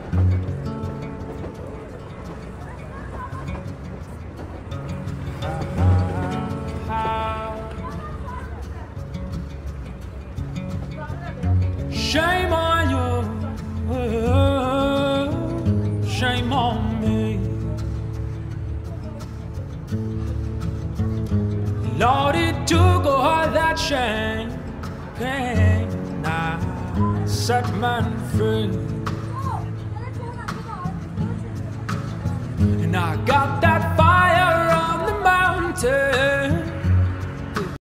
Shame on you, shame on me. Lord, it took all that shame, pain, I set man free. And I got that fire on the mountain.